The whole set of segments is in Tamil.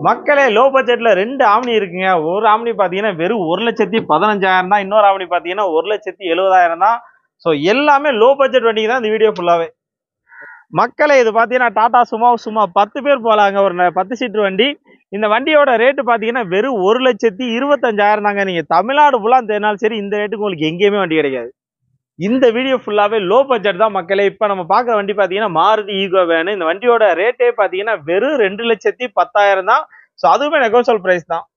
மக்களே லோ பட்ஜெட்ல 2 ஆம்னி இருக்குங்க. ஒரு ஆம்னி பாத்தீங்கன்னா வெறும் 1,15,000 தான். இன்னொரு ஆம்னி பாத்தீங்கன்னா 1,70,000 தான். சோ எல்லாமே லோ பட்ஜெட் வண்டிக்கு தான் இந்த வீடியோ ஃபுல்லாவே. மக்களே இது பாத்தீங்கன்னா டாடா சும்மா 10 பேர் போலாங்க. ஒரு 10 சீட்டர் வண்டி. இந்த வண்டியோட ரேட்டு பாத்தீங்கன்னா வெறும் 1,25,000 தாங்க. நீங்க தமிழ்நாடு ஃபுல்லா தேடினாலும் சரி இந்த ரேட்டுக்கு உங்களுக்கு எங்கேயுமே வண்டி கிடைக்காது. இந்த வீடியோ ஃபுல்லாவே லோ பட்ஜெட் தான் மக்களே. இப்ப நம்ம பாக்குற வண்டி பாத்தீங்கன்னா மாருதி ஈகோ வேன். இந்த வண்டியோட ரேட்டே பாத்தீங்கன்னா வெறும் 2,10,000 தான். சோ அதுவுமே நெகோசியபிள் பிரைஸ் தான்.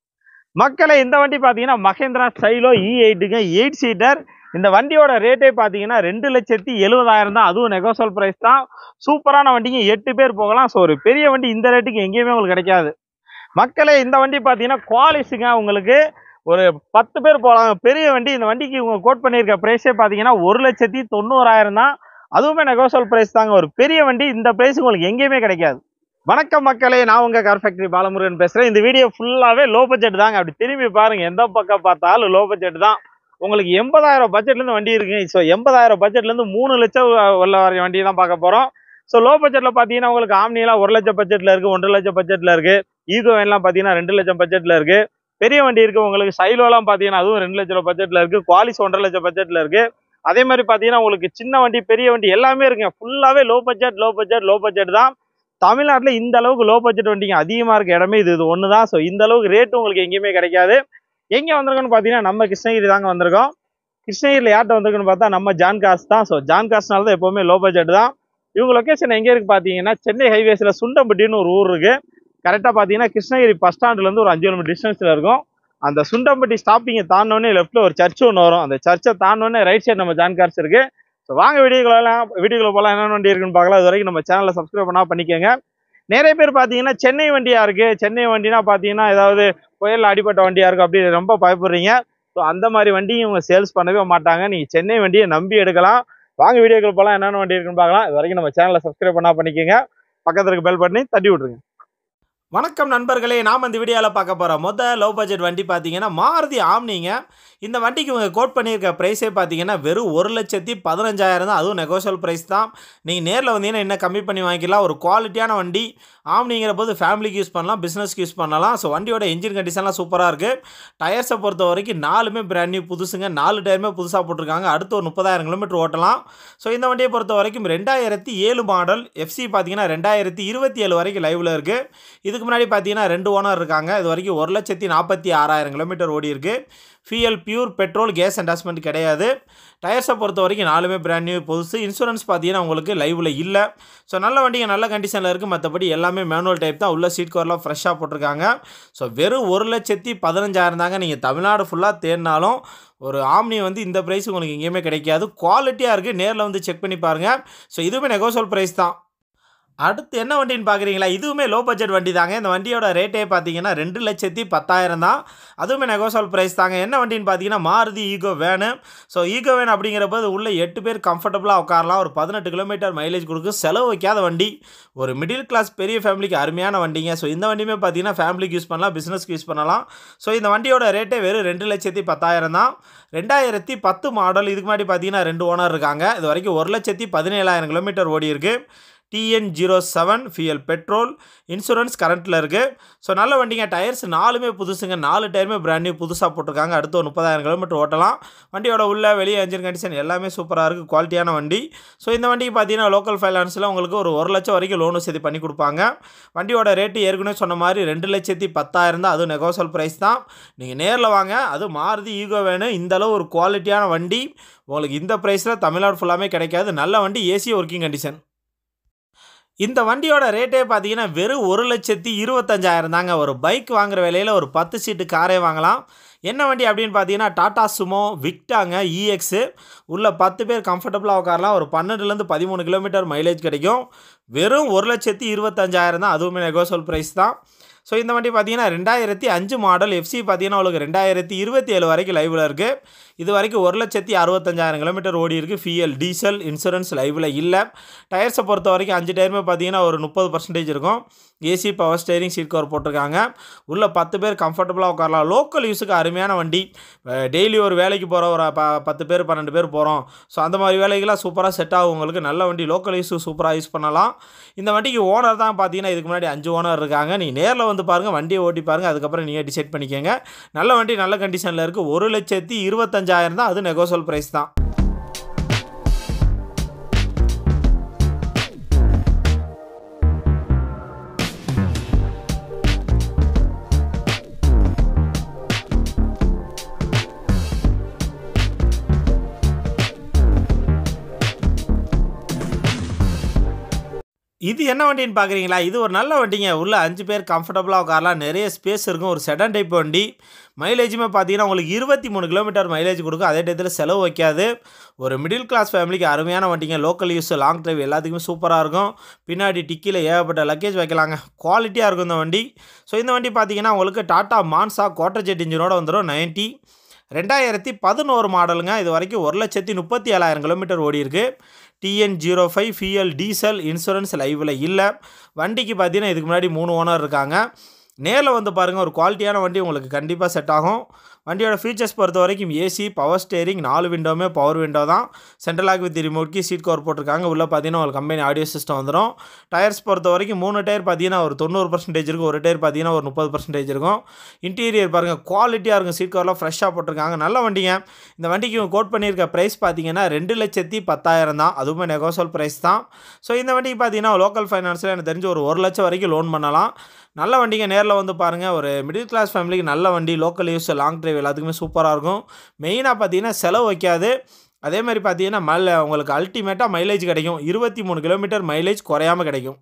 மக்களே இந்த வண்டி பாத்தீங்கன்னா மஹேந்திரா ஸ்டைலோ E8ங்க 8 சீட்டர். இந்த வண்டியோட ரேட்டே பாத்தீங்கன்னா 2,70,000 தான். அதுவும் நெகோசியபிள் பிரைஸ் தான். சூப்பரான வண்டிங்க, 8 பேர் போகலாம். சோ ஒரு பெரிய வண்டி இந்த ரேட்டுக்கு எங்கேயுமே உங்களுக்கு கிடைக்காது. மக்களே இந்த வண்டி பாத்தீங்கன்னா குவாலிட்டிங்க, உங்களுக்கு ஒரு 10 பேர் போகலாம். பெரிய வண்டி. இந்த வண்டிக்கு இவங்க கோட் பண்ணியிருக்க பிரைஸே பாத்தீங்கன்னா 1,90,000 தான். அதுவுமே நெகோசியபிள் பிரைஸ் தாங்க. ஒரு பெரிய வண்டி இந்த பிரைஸ் உங்களுக்கு எங்கேயுமே கிடைக்காது. வணக்கம் மக்களே, நான் உங்க கார் ஃபேக்டரி பாலமுருகன் பேசுறேன். இந்த வீடியோ ஃபுல்லாவே லோ பட்ஜெட் தாங்க. அப்படி திரும்பி பாருங்க, எந்த பக்கம் பார்த்தாலும் லோ பட்ஜெட் தான். உங்களுக்கு 80,000 பட்ஜெட்ல இருந்து வண்டி இருக்குங்க. ஸோ 80,000 பட்ஜெட்ல இருந்து 3 லட்சம் உள்ள வர வண்டி தான் பார்க்க போறோம். ஸோ லோ பட்ஜெட்ல பாத்தீங்கன்னா உங்களுக்கு ஆம்னிலாம் 1 லட்சம் பட்ஜெட்ல இருக்கு, 1.5 லட்சம் பட்ஜெட்ல இருக்கு. ஈகோ வேன்லாம் பாத்தீங்கன்னா 2 லட்சம் பட்ஜெட்ல இருக்கு. பெரிய வண்டி இருக்கு உங்களுக்கு சைலோலாம் பாத்தீங்கன்னா அதுவும் 2 லட்சம் ரூபாய் பட்ஜெட்ல இருக்கு. குவாலிஸ் 1.5 லட்சம் பட்ஜெட்ல இருக்கு. அதே மாதிரி பாத்தீங்கன்னா உங்களுக்கு சின்ன வண்டி பெரிய வண்டி எல்லாமே இருக்குங்க. ஃபுல்லாவே லோ பட்ஜெட் தான். தமிழ்நாட்டில் இந்த அளவுக்கு லோ பட்ஜெட் வண்டிங்க அதிகமாக இருக்க இடமே இது ஒன்று தான். ஸோ இந்த அளவுக்கு ரேட்டு உங்களுக்கு எங்கேயுமே கிடைக்காது. எங்கே வந்திருக்கோன்னு பார்த்தீங்கன்னா நம்ம கிருஷ்ணகிரி தாங்க வந்திருக்கோம். கிருஷ்ணகிரியில் யார்கிட்ட வந்திருக்குன்னு பார்த்தா நம்ம ஜான் கார்ஸ் தான். ஸோ ஜான் கார்ஸ்னால தான் எப்போவுமே லோ பட்ஜெட் தான். இவங்க லொக்கேஷன் எங்கே இருக்குது பார்த்தீங்கன்னா சென்னை ஹைவேஸில் சுண்டம்பட்டின்னு ஒரு ஊர் இருக்குது. கரெக்டாக பார்த்தீங்கன்னா கிருஷ்ணகிரி பஸ் ஸ்டாண்ட்லேருந்து ஒரு 5 கிலோமீட்டர் டிஸ்டன்ஸில் இருக்கும். அந்த சுண்டம்பட்டி ஸ்டாப்பிங்கை தாண்டோடனே லெஃப்ட்டில் ஒரு சர்ச் ஒன்று வரும். அந்த சர்ச்சை தாண்டோடனே ரைட் சைடு நம்ம ஜான் கார்ஸ் இருக்குது. ஸோ வாங்க வீடியோக்குள்ள போகலாம். என்னென்ன வண்டி இருக்குன்னு பார்க்கலாம். இது வரைக்கும் நம்ம சேனலை சப்ஸ்கிரைப் பண்ணால் பண்ணிக்கோங்க. நிறைய பேர் பார்த்தீங்கன்னா சென்னை வண்டியா இருக்கு, சென்னை வண்டினா பார்த்தீங்கன்னா ஏதாவது புயல் அடிப்பட்ட வண்டியா இருக்கும் அப்படி ரொம்ப பயப்படுறீங்க. ஸோ அந்த மாதிரி வண்டியும் இவங்க சேல்ஸ் பண்ணவே மாட்டாங்க. நீங்க சென்னை வண்டியை நம்பி எடுக்கலாம். வாங்க வீடியோக்கள் போகலாம், என்னென்ன வண்டி இருக்குன்னு பார்க்கலாம். இது வரைக்கும் நம்ம சேனலை சப்ஸ்கிரைப் பண்ணா பண்ணிக்கோங்க. பக்கத்துல இருக்க பெல் பட்டனை தட்டி விட்டுருங்க. வணக்கம் நண்பர்களே, நாம் இந்த வீடியோவில் பார்க்க போகிறோம் லோ பட்ஜெட் வண்டி பார்த்தீங்கன்னா மாருதி ஆம்னிங்க. இந்த வண்டிக்கு இவங்க கோட் பண்ணியிருக்க ப்ரைஸே பார்த்தீங்கன்னா வெறும் 1,15,000 தான். அதுவும் நெகோசியபிள் ப்ரைஸ் தான். நீங்கள் நேரில் வந்தீங்கன்னா இன்னும் கம்மி பண்ணி வாங்கிக்கலாம். ஒரு குவாலிட்டியான வண்டி. ஆம்னிங்கிற போது ஃபேமிலிக்கு யூஸ் பண்ணலாம், பிஸ்னஸ்க்கு யூஸ் பண்ணலாம். ஸோ வண்டியோட இன்ஜின் கண்டிஷன்லாம் சூப்பராக இருக்குது. டயர்ஸை பொறுத்த வரைக்கும் 4மே பிராண்ட் நியூ புதுசுங்க. 4 டயருமே புதுசாக போட்டிருக்காங்க. அடுத்து ஒரு 30,000 கிலோமீட்டர் ஓட்டலாம். ஸோ இந்த வண்டியை பொறுத்த வரைக்கும் 2007 மாடல். எஃப்சி பார்த்தீங்கன்னா 2027 வரைக்கும் லைவில் இருக்குது. இதுக்கு முன்னாடி பார்த்தீங்கன்னா 2 ஓனர் இருக்காங்க. இது வரைக்கும் 1,46,000 கிலோமீட்டர் ஓடி இருக்கு. Fuel pure petrol, gas endorsement கிடையாது. டயர்ஸை பொறுத்த வரைக்கும் 4மே பிராண்ட் நியூ புதுசு. இன்சூரன்ஸ் பார்த்தீங்கன்னா உங்களுக்கு லைவில் இல்லை. ஸோ நல்ல வண்டிங்க, நல்ல கண்டிஷனில் இருக்குது. மற்றபடி எல்லாமே மேனுவல் டைப் தான். உள்ள சீட் கவர்லாம் ஃப்ரெஷ்ஷாக போட்டிருக்காங்க. ஸோ வெறும் 1,15,000 தாங்க. நீங்கள் தமிழ்நாடு ஃபுல்லாக தேடினாலும் ஒரு ஆம்னி வந்து இந்த ப்ரைஸ் உங்களுக்கு எங்கேயுமே கிடைக்காது. குவாலிட்டியாக இருக்குது. நேரில் வந்து செக் பண்ணி பாருங்கள். ஸோ இதுவுமே நெகோசியபிள் ப்ரைஸ் தான். அடுத்து என்ன வண்டின்னு பார்க்குறீங்களா? இதுவுமே லோ பட்ஜெட் வண்டி தாங்க. இந்த வண்டியோட ரேட்டே பார்த்தீங்கன்னா 2,10,000 தான். அதுவுமே நெகோசியபிள் ப்ரைஸ் தாங்க. என்ன வண்டின்னு பார்த்தீங்கன்னா Maruti Eeco van. So Eeco van அப்படிங்கிறப்ப உள்ள 8 பேர் கம்ஃபர்டபுளாக உட்காரலாம். ஒரு 18 கிலோமீட்டர் மைலேஜ் கொடுக்கும். செலவு வைக்காத வண்டி. ஒரு மிடில் கிளாஸ் பெரிய ஃபேமிலிக்கு அருமையான வண்டிங்க. ஸோ இந்த வண்டியுமே பார்த்தீங்கன்னா ஃபேமிலிக்கு யூஸ் பண்ணலாம், பிஸ்னஸ்க்கு யூஸ் பண்ணலாம். ஸோ இந்த வண்டியோட ரேட்டே வெறும் 2,10,000 தான். 2010 மாடல். இதுக்கு முன்னாடி பார்த்தீங்கன்னா 2 ஓனர் இருக்காங்க. இது வரைக்கும் 1,17,000 கிலோமீட்டர் ஓடி இருக்குது. TN07 fuel petrol. இன்சூரன்ஸ் கரண்ட்டில் இருக்குது. ஸோ நல்ல வண்டிங்க. டயர்ஸ் 4மே புதுசுங்க. 4 டயருமே பிராண்ட் நியூ புதுசாக போட்டிருக்காங்க. அடுத்து ஒரு 30,000 கிலோமீட்டர் ஓட்டலாம். வண்டியோட உள்ள வெளியே என்ஜின் கண்டிஷன் எல்லாமே சூப்பராக இருக்குது. குவாலிட்டியான வண்டி. ஸோ இந்த வண்டிக்கு பார்த்தீங்கன்னா லோக்கல் ஃபைனான்ஸில் உங்களுக்கு ஒரு 1 லட்சம் வரைக்கும் லோன் வசதி பண்ணி கொடுப்பாங்க. வண்டியோட ரேட்டு ஏற்கனவே சொன்ன மாதிரி 2,10,000 தான். அதுவும் நெகோசியபிள் ப்ரைஸ் தான். நீங்கள் நேரில் வாங்க. அது மாருதி ஈகோ வேணு. இந்தளவு ஒரு குவாலிட்டியான வண்டி உங்களுக்கு இந்த ப்ரைஸில் தமிழ்நாடு ஃபுல்லாமே கிடைக்காது. நல்ல வண்டி, ஏசி ஒர்க்கிங் கண்டிஷன். இந்த வண்டியோட ரேட்டே பார்த்தீங்கன்னா வெறும் 1,25,000 தாங்க. ஒரு பைக் வாங்குற விலையில் ஒரு 10 சீட்டு காரே வாங்கலாம். என்ன வண்டி அப்படின்னு பார்த்தீங்கன்னா டாடா சுமோ விக்டாங்க EX. உள்ள 10 பேர் கம்ஃபர்டபுளாக உட்காரலாம். ஒரு 12லேருந்து 13 கிலோமீட்டர் மைலேஜ் கிடைக்கும். வெறும் 1,25,000 தான். அதுவுமே நெகோசியபிள் ப்ரைஸ் தான். ஸோ இந்த வண்டி பார்த்தீங்கன்னா 2005 மாடல். எஃப்சி பார்த்தீங்கன்னா உங்களுக்கு 2027 வரைக்கும் லைவில் இருக்குது. இது வரைக்கும் 1,65,000 கிலோமீட்டர் ஓடி இருக்குது. Fuel diesel. இன்சூரன்ஸ் லைவில் இல்லை. டயர்ஸை பொறுத்த வரைக்கும் 5 டயருமே பார்த்தீங்கன்னா ஒரு 30% இருக்கும். AC power steering, seat cover போட்டிருக்காங்க. உள்ள 10 பேர் கம்ஃபர்டபுளாக உட்காரலாம். லோக்கல் யூஸுக்கு அருமையான வண்டி. டெய்லி ஒரு வேலைக்கு போகிறோம், ஒரு 10 பேர் 12 பேர் போகிறோம். ஸோ அந்த மாதிரி வேலைகள்லாம் சூப்பராக செட் ஆகும் உங்களுக்கு. நல்ல வண்டி, லோக்கல் யூஸுக்கு சூப்பராக யூஸ் பண்ணலாம். இந்த வண்டிக்கு ஓனர் தான் பார்த்தீங்கன்னா இதுக்கு முன்னாடி 5 ஓனர் இருக்காங்க. நீங்கள் நேரில் வந்து பாருங்கள், வண்டியை ஓட்டி பாருங்கள், அதுக்கப்புறம் நீங்கள் டிசைட் பண்ணிக்கோங்க. நல்ல வண்டி நல்ல கண்டிஷனில் இருக்குது. 1,25,000 தான், அது நெகோசியபிள் ப்ரைஸ் தான். இது என்ன வண்டின்னு பார்க்குறீங்களா? இது ஒரு நல்ல வண்டிங்க. உள்ள 5 பேர் கம்ஃபர்டபுளாக உட்காரலாம். நிறைய ஸ்பேஸ் இருக்கும். ஒரு செடான் டைப் வண்டி. மைலேஜுமே பார்த்தீங்கன்னா உங்களுக்கு 23 கிலோமீட்டர் மைலேஜ் கொடுக்கும். அதே டயத்தில் செலவு வைக்காது. ஒரு மிடில் கிளாஸ் ஃபேமிலிக்கு அருமையான வண்டிங்க. லோக்கல் யூஸ், லாங் டிரைவ் எல்லாத்துக்குமே சூப்பராக இருக்கும். பின்னாடி டிக்கியில் ஏகப்பட்ட லக்கேஜ் வைக்கலாங்க. குவாலிட்டியாக இருக்கும் இந்த வண்டி. ஸோ இந்த வண்டி பார்த்தீங்கன்னா உங்களுக்கு டாட்டா மான்சா குவார்ட்டர் ஜெட் இன்ஜினோட வந்துடும். 2011 மாடலுங்க. இது வரைக்கும் 1,37,000 கிலோமீட்டர் ஓடி இருக்கு. TN05 ஃபியூயல் டீசல், இன்சூரன்ஸ் லைவில் இல்லை. வண்டிக்கு பார்த்தீங்கன்னா இதுக்கு முன்னாடி 3 ஓனர் இருக்காங்க. நேரில் வந்து பாருங்கள், ஒரு குவாலிட்டியான வண்டி உங்களுக்கு கண்டிப்பாக செட் ஆகும். வண்டியோட ஃபீச்சர்ஸ் பொறுத்த வரைக்கும் ஏசி, பவர் ஸ்டேரிங், 4 விண்டோவுமே பவர் விண்டோ தான். Central lock with remote key, seat cover போட்டிருக்காங்க. உள்ளே பார்த்தீங்கன்னா ஒரு கம்பெனி ஆடியோ சிஸ்டம் வந்துடும். டயர்ஸ் பொறுத்த வரைக்கும் 3 டயர் பார்த்தீங்கன்னா ஒரு 90% இருக்கும். ஒரு டயர் பார்த்தீங்கன்னா ஒரு 30% இருக்கும். இன்டீரியர் பாருங்கள், குவாலிட்டியாக இருக்கும். சீட் கவர்லாம் ஃப்ரெஷ்ஷாக போட்டிருக்காங்க. நல்ல வண்டிங்க. இந்த வண்டிக்கு கோட் பண்ணியிருக்க ப்ரைஸ் பார்த்தீங்கன்னா 2,10,000 தான். அதுவுமே நெகோசியபிள் ப்ரைஸ் தான். ஸோ இந்த வண்டிக்கு பார்த்தீங்கன்னா லோக்கல் ஃபைனான்ஸில் எனக்கு தெரிஞ்சு ஒரு 1 லட்சம் வரைக்கும் லோன் பண்ணலாம். நல்ல வண்டிங்க. நேரில் வந்து பாருங்கள். ஒரு மிடில் கிளாஸ் ஃபேமிலிக்கு நல்ல வண்டி. லோக்கல் யூஸ், லாங் டிரைவ் எல்லாத்துக்குமே சூப்பராக இருக்கும். மெயினாக பார்த்தீங்கன்னா செலவு வைக்காது. அதே மாதிரி பார்த்தீங்கன்னா உங்களுக்கு அல்டிமேட்டாக மைலேஜ் கிடைக்கும். 23 கிலோமீட்டர் மைலேஜ் குறையாமல் கிடைக்கும்.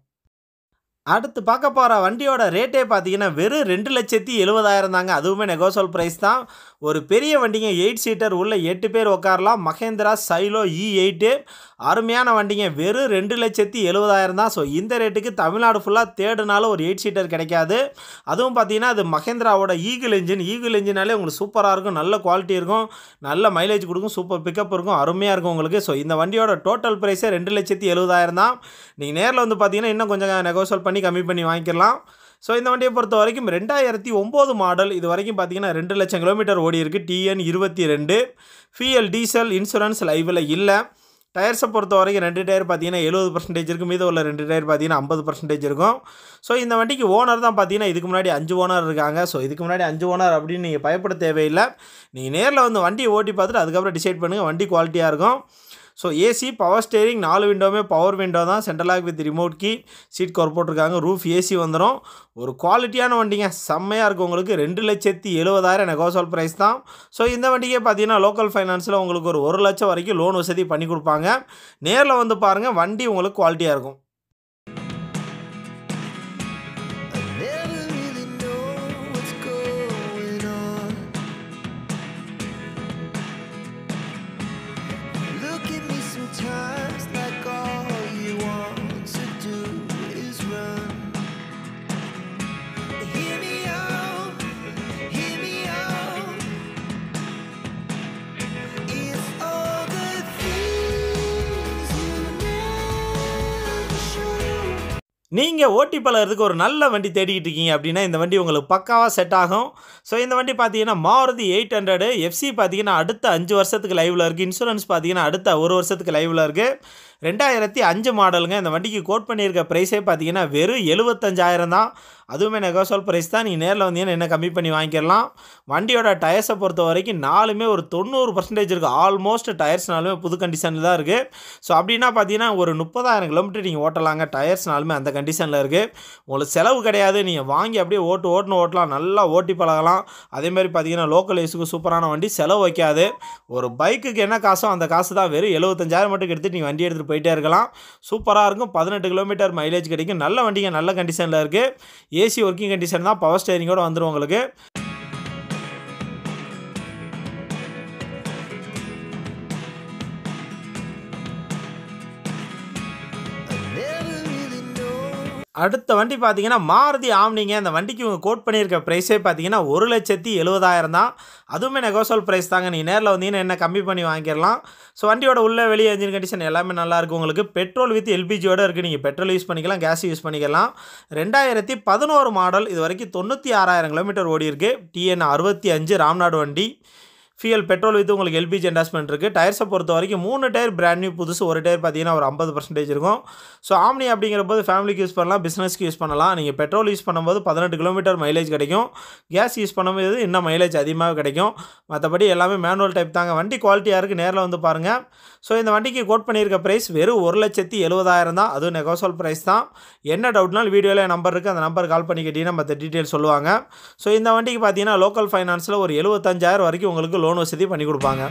அடுத்து பார்க்க போகிற வண்டியோட ரேட்டே பார்த்தீங்கன்னா வெறும் 2,70,000 தாங்க. அதுவுமே நெகோசியபிள் ப்ரைஸ் தான். ஒரு பெரிய வண்டிங்க, 8 சீட்டர், உள்ள 8 பேர் உட்காரலாம். மஹேந்திரா சைலோ E8 அருமையான வண்டிங்க. வெறும் 2,70,000 தான். ஸோ இந்த ரேட்டுக்கு தமிழ்நாடு ஃபுல்லாக தேடினாலும் ஒரு 8 சீட்டர் கிடைக்காது. அதுவும் பார்த்தீங்கன்னா அது மஹேந்திராவோட ஈகிள் இன்ஜினாலே உங்களுக்கு சூப்பராக இருக்கும். நல்ல குவாலிட்டி இருக்கும், நல்ல மைலேஜ் கொடுக்கும், சூப்பர் பிக்கப் இருக்கும், அருமையாக இருக்கும் உங்களுக்கு. ஸோ இந்த வண்டியோட டோட்டல் ப்ரைஸே 2,70,000 தான். நீங்கள் நேரில் வந்து பார்த்தீங்கன்னா இன்னும் கொஞ்சம் நெகோசியேட் பண்ணி கம்மி பண்ணி வாங்கிக்கலாம். ஸோ இந்த வண்டியை பொறுத்த வரைக்கும் 2009 மாடல். இது வரைக்கும் பார்த்தீங்கன்னா 2 லட்சம் கிலோமீட்டர் ஓடி இருக்குது. TN22 ஃபியூயல் டீசல், இன்சூரன்ஸ் லைவில் இல்லை. டயர்ஸை பொறுத்த வரைக்கும் 2 டயர் பார்த்தீங்கன்னா 70% இருக்குது. மீது உள்ள 2 டயர் பார்த்தீங்கன்னா 50% இருக்கும். ஸோ இந்த வண்டிக்கு ஓனர் தான் பார்த்தீங்கன்னா இதுக்கு முன்னாடி 5 ஓனர் இருக்காங்க. ஸோ இதுக்கு முன்னாடி 5 ஓனர் அப்படின்னு நீங்கள் பயப்பட தேவையில்லை. நீங்கள் நேரில் வந்து வண்டியை ஓட்டி பார்த்துட்டு அதுக்கப்புறம் டிசைட் பண்ணுங்கள். வண்டி குவாலிட்டியாக இருக்கும். ஸோ ஏசி, பவர் ஸ்டேரிங், 4 விண்டோவுமே பவர் விண்டோ தான். Central lock with remote key, seat cover போட்டிருக்காங்க. ரூஃப் ஏசி வந்துடும். ஒரு குவாலிட்டியான வண்டிங்க, செம்மையாக இருக்கும் உங்களுக்கு. 2,70,000 நெகோசியபிள் ப்ரைஸ் தான். ஸோ இந்த வண்டிக்கே பார்த்தீங்கன்னா லோக்கல் ஃபைனான்ஸில் உங்களுக்கு ஒரு 1 லட்சம் வரைக்கும் லோன் வசதி பண்ணி கொடுப்பாங்க. நேரில் வந்து பாருங்கள், வண்டி உங்களுக்கு குவாலிட்டியாக இருக்கும். நீங்கள் ஓட்டி பழகிறதுக்கு ஒரு நல்ல வண்டி தேடிக்கிட்டு இருக்கீங்க அப்படின்னா இந்த வண்டி உங்களுக்கு பக்காவாக செட் ஆகும். ஸோ இந்த வண்டி பார்த்தீங்கன்னா மாருதி 800 FC பார்த்தீங்கன்னா அடுத்த 5 வருஷத்துக்கு லைவில் இருக்குது. இன்சூரன்ஸ் பார்த்தீங்கன்னா அடுத்த 1 வருஷத்துக்கு லைவில் இருக்குது. 2005 மாடலுங்க. இந்த வண்டிக்கு கோட் பண்ணியிருக்க ப்ரைஸே பார்த்தீங்கன்னா வெறும் 75,000 தான். அதுவுமே நெகோசியபிள் ப்ரைஸ் தான். நீங்கள் நேரில் வந்தீங்கன்னா என்ன கம்மி பண்ணி வாங்கிக்கலாம். வண்டியோட டயர்ஸை பொறுத்த வரைக்கும் 4மே ஒரு 90% இருக்குது. ஆல்மோஸ்ட் டயர்ஸ்னாலுமே புது கண்டிஷனில் தான் இருக்குது. ஸோ அப்படின்னா பார்த்தீங்கன்னா ஒரு 30,000 கிலோமீட்டர் நீங்கள் ஓட்டலாங்க. டயர்ஸ்னாலுமே அந்த கண்டிஷனில் இருக்குது. உங்களுக்கு செலவு கிடையாது. நீங்கள் வாங்கி அப்படியே ஓட்டலாம், நல்லா ஓட்டி பழகலாம். அதேமாதிரி பார்த்தீங்கன்னா லோக்கல் யூஸுக்கு சூப்பரான வண்டி, செலவு வைக்காது. ஒரு பைக்குக்கு என்ன காசோ அந்த காசு தான். வெறும் 75,000 மட்டும் எடுத்துகிட்டு நீங்கள் வண்டி எடுத்துகிட்டு போயிட்டே இருக்கலாம். சூப்பராக இருக்கும். 18 கிலோமீட்டர் மைலேஜ் கிடைக்கும். நல்ல வண்டிங்க, நல்ல கண்டிஷனில் இருக்குது. ஏசி ஒர்க்கிங் கண்டிஷன் தான். பவர் ஸ்டேரிங்கோடு வந்துடும் உங்களுக்கு. அடுத்த வண்டி பார்த்தீங்கன்னா மாருதி ஆம்னிங்க. அந்த வண்டிக்கு இவங்க கோட் பண்ணியிருக்க ப்ரைஸே பார்த்தீங்கன்னா 1,70,000 தான். அதுவுமே நெகோசியபிள் ப்ரைஸ் தாங்க. நீங்கள் நேரில் வந்தீங்கன்னா என்ன கம்மி பண்ணி வாங்கிடலாம். ஸோ வண்டியோட உள்ள வெளியே என்ஜின் கண்டிஷன் எல்லாமே நல்லாயிருக்கும் உங்களுக்கு. பெட்ரோல் வித் எல்பிஜியோடு இருக்குது. நீங்கள் பெட்ரோல் யூஸ் பண்ணிக்கலாம், கேஸ் யூஸ் பண்ணிக்கலாம். 2011 மாடல். இது வரைக்கும் 96,000 கிலோமீட்டர் ஓடி இருக்குது. TN65 ராம்நாடு வண்டி. ஃபியூயல் பெட்ரோல் வித் உங்களுக்கு எல்பிஜி என்டாஸ்மெண்ட் இருக்குது. டயர்ஸை பொறுத்த வரைக்கும் 3 டயர் பிராண்ட் நியூ புதுசு, ஒரு டயர் பார்த்தீங்கன்னா ஒரு 50% இருக்கும். ஸோ ஆம்னி அப்படிங்கிற போது ஃபேமிலிக்கு யூஸ் பண்ணலாம், பிஸ்னஸ்க்கு யூஸ் பண்ணலாம். நீங்கள் பெட்ரோல் யூஸ் பண்ணும்போது 18 கிலோமீட்டர் மைலேஜ் கிடைக்கும். கேஸ் யூஸ் பண்ணும்போது இன்னும் மைலேஜ் அதிகமாக கிடைக்கும். மற்றபடி எல்லாமே மேனுவல் டைப் தாங்க. வண்டி குவாலிட்டியாக இருக்குது, நேரில் வந்து பாருங்கள். ஸோ இந்த வண்டிக்கு கோட் பண்ணியிருக்க ப்ரைஸ் வெறும் 1,70,000 தான். அதுவும் நெகோசியபிள் ப்ரைஸ் தான். என்ன டவுட்னாலும் வீடியோவில் நம்பர் இருக்குது, அந்த நம்பர் கால் பண்ணி கேட்டிங்கன்னா மற்ற டீட்டெயில் சொல்லுவாங்க. ஸோ இந்த வண்டிக்கு பார்த்தீங்கன்னா லோக்கல் ஃபைனான்ஸில் ஒரு 75,000 வரைக்கும் உங்களுக்கு லோன் வசதி பண்ணி கொடுப்பாங்க.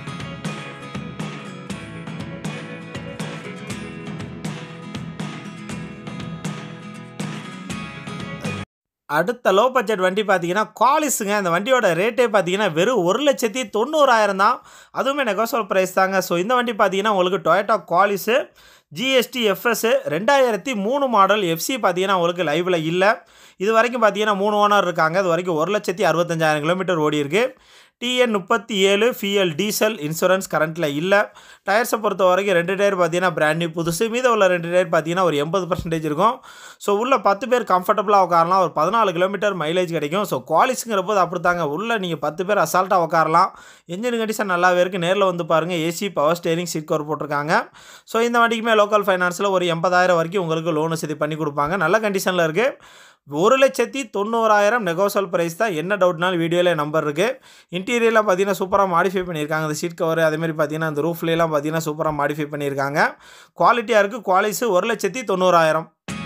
அடுத்த லோ பட்ஜெட் வண்டி பார்த்தீங்கன்னா குவாலிஸுங்க. இந்த வண்டியோட ரேட்டே பார்த்தீங்கன்னா வெறும் 1,90,000 தான். அதுவுமே நெகோசியபிள் ப்ரைஸ் தாங்க. ஸோ இந்த வண்டி பார்த்தீங்கன்னா உங்களுக்கு Toyota Qualis GST FS 2003 model. FC பார்த்தீங்கன்னா உங்களுக்கு லைவில் இல்லை. இது வரைக்கும் பார்த்தீங்கன்னா 3 ஓனர் இருக்காங்க. இது வரைக்கும் 1,65,000 கிலோமீட்டர் ஓடி இருக்குது. TN 37 ஃபியூயல் டீசல், இன்சூரன்ஸ் கரண்ட்டில் இல்லை. டயர்ஸை பொறுத்த வரைக்கும் 2 டயர் பார்த்தீங்கன்னா பிராண்ட் நியூ புதுசு, மீதம் உள்ள 2 டயர் பார்த்தீங்கன்னா ஒரு 80% இருக்கும். ஸோ உள்ள 10 பேர் கம்ஃபர்டபுளாக உட்காரலாம். ஒரு 14 கிலோமீட்டர் மைலேஜ் கிடைக்கும். ஸோ குவாலிஸுங்கிற போது அப்படி தாங்க, உள்ள நீங்கள் 10 பேர் அசால்ட்டாக உட்காரலாம். இன்ஜின் கண்டிஷன் நல்லாவே இருக்குது, நேரில் வந்து பாருங்கள். AC, power steering, seat cover போட்டிருக்காங்க. ஸோ இந்த வண்டிக்குமே லோக்கல் ஃபைனான்ஸில் ஒரு 80,000 வரைக்கும் உங்களுக்கு லோன் வசதி பண்ணி கொடுப்பாங்க. நல்ல கண்டிஷனில் இருக்குது. 1,90,000 நெகோசியபிள் ப்ரைஸ் தான். என்ன டவுட்னாலும் வீடியோவில் நம்பர் இருக்குது. இன்டீரியர்லாம் பார்த்தீங்கன்னா சூப்பராக மாடிஃபை பண்ணியிருக்காங்க. அந்த சீட் கவர் அதேமாதிரி பார்த்தீங்கன்னா அந்த ரூஃப்லாம் பார்த்தீங்கன்னா சூப்பராக மாடிஃபை பண்ணியிருக்காங்க. குவாலிட்டியாக இருக்குது. குவாலிஸு 1,90,000.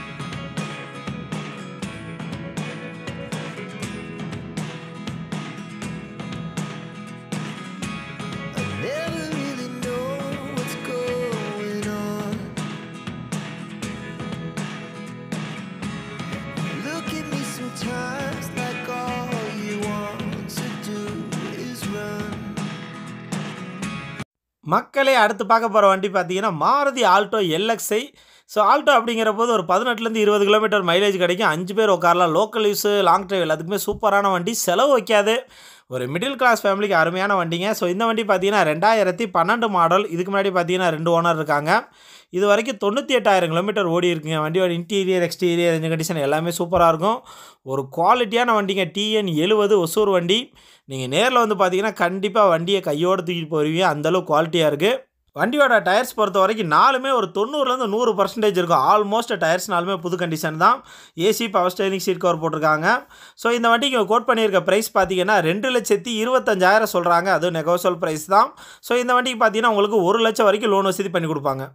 மக்களே அடுத்து பார்க்க போகிற வண்டி பார்த்தீங்கன்னா Maruti Alto LXi. So Alto அப்படிங்கிற போது ஒரு 18 to 20 கிலோமீட்டர் மைலேஜ் கிடைக்கும். 5 பேர் உட்காரலாம். லோக்கல் யூஸு, லாங் ட்ரைவ் எல்லாத்துக்குமே சூப்பரான வண்டி. செலவு வைக்காது. ஒரு மிடில் கிளாஸ் ஃபேமிலிக்கு அருமையான வண்டிங்க. ஸோ இந்த வண்டி பார்த்தீங்கன்னா 2012 மாடல். இதுக்கு முன்னாடி பார்த்தீங்கன்னா 2 ஓனர் இருக்காங்க. இது வரைக்கும் 98,000 கிலோமீட்டர் ஓடி இருக்குங்க. வண்டியோட இன்டீரியர், எக்ஸ்டீரியர், என்ஜின் கண்டிஷன் எல்லாமே சூப்பராக இருக்கும். ஒரு குவாலிட்டியான வண்டிங்க. TN 70 ஒசூர் வண்டி. நீங்கள் நேரில் வந்து பார்த்தீங்கன்னா கண்டிப்பாக வண்டியை கையோடு தூக்கிட்டு போவீங்க. அந்தளவுக்கு குவாலிட்டியாக இருக்குது. வண்டியோட டயர்ஸ் பொறுத்த வரைக்கும் 4மே ஒரு 90% 100% இருக்கும். ஆல்மோஸ்ட் டயர்ஸ் 4மே புது கண்டிஷன் தான். AC, power steering, seat cover போட்டிருக்காங்க. ஸோ இந்த வண்டிக்கு கோட் பண்ணியிருக்க ப்ரைஸ் பார்த்தீங்கன்னா 2,25,000 சொல்கிறாங்க. அதுவும் நெகோசியபிள் ப்ரைஸ் தான். ஸோ இந்த வண்டிக்கு பார்த்தீங்கன்னா உங்களுக்கு 1 லட்சம் வரைக்கும் லோன் வசதி பண்ணி கொடுப்பாங்க.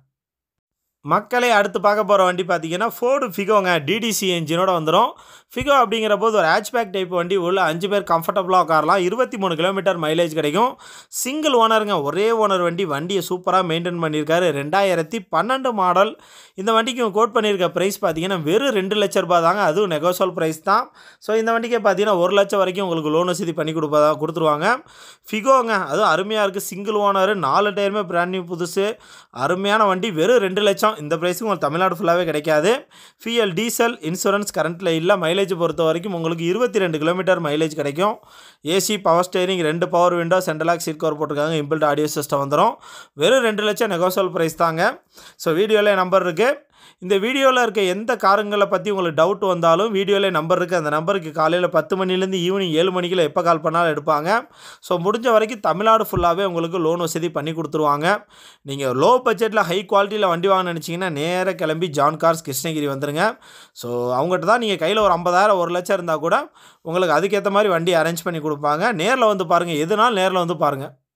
மக்களே அடுத்து பார்க்க போகிற வண்டி பார்த்தீங்கன்னா ஃபோர்டு ஃபிகோங்க. DDC என்ஜினோட வந்துடும். ஃபிகோ அப்படிங்கிற போது ஒரு ஹேட்ச்பேக் டைப் வண்டி. உள்ள 5 பேர் கம்ஃபர்டபுளாக உட்காரலாம். 23 கிலோமீட்டர் மைலேஜ் கிடைக்கும். சிங்கிள் ஓனருங்க, ஒரே ஓனர் வண்டி. வண்டியை சூப்பராக மெயின்டைன் பண்ணியிருக்காரு. 2012 மாடல். இந்த வண்டிக்கு கோட் பண்ணியிருக்க ப்ரைஸ் பார்த்தீங்கன்னா வெறும் 2 லட்ச ரூபா தாங்க. அதுவும் நெகோசியபிள் ப்ரைஸ் தான். ஸோ இந்த வண்டிக்கே பார்த்தீங்கன்னா 1 லட்சம் வரைக்கும் உங்களுக்கு லோன் வசதி பண்ணி கொடுத்துருவாங்க. ஃபிகோங்க, அதுவும் அருமையாக இருக்குது. சிங்கிள் ஓனர், 4 டயருமே பிராண்ட் நியூ புதுசு. அருமையான வண்டி. வெறும் 2 லட்சம். இந்த ப்ரைஸுக்கு உங்களுக்கு தமிழ்நாடு ஃபுல்லாகவே கிடைக்காது. ஃபியூயல் டீசல், இன்சூரன்ஸ் கரண்ட்டில் இல்லை. மைலேஜ் பொறுத்த வரைக்கும் உங்களுக்கு 22 கிலோமீட்டர் மைலேஜ் கிடைக்கும். AC, power steering, 2 power window, central lock seat cover போட்டிருக்காங்க. இம்பில்ட் ஆடியோ சிஸ்டம் வந்துடும். வெறும் 2 லட்சம் நெகோசியபிள் ப்ரைஸ் தாங்க. ஸோ வீடியோவில் நம்பர் இருக்குது. இந்த வீடியோவில் இருக்க எந்த காருங்களை பற்றி உங்களுக்கு டவுட் வந்தாலும் வீடியோவில் நம்பர் இருக்குது. அந்த நம்பருக்கு காலையில் 10 மணிலேருந்து ஈவினிங் 7 மணிக்குள்ள எப்போ கால் பண்ணாலும் எடுப்பாங்க. ஸோ முடிஞ்ச வரைக்கும் தமிழ்நாடு ஃபுல்லாகவே உங்களுக்கு லோன் வசதி பண்ணி கொடுத்துருவாங்க. நீங்கள் லோ பட்ஜெட்டில் ஹை குவாலிட்டியில் வண்டி வாங்க நினச்சிங்கன்னா நேராக கிளம்பி ஜான் கார்ஸ் கிருஷ்ணகிரி வந்துடுங்க. ஸோ அவங்ககிட்ட தான் நீங்கள் கையில் ஒரு 50,000 1 லட்சம் இருந்தால் கூட உங்களுக்கு அதுக்கேற்ற மாதிரி வண்டி அரேஞ்ச் பண்ணி கொடுப்பாங்க. நேரில் வந்து பாருங்கள். எதுனாலும் நேரில் வந்து பாருங்கள்.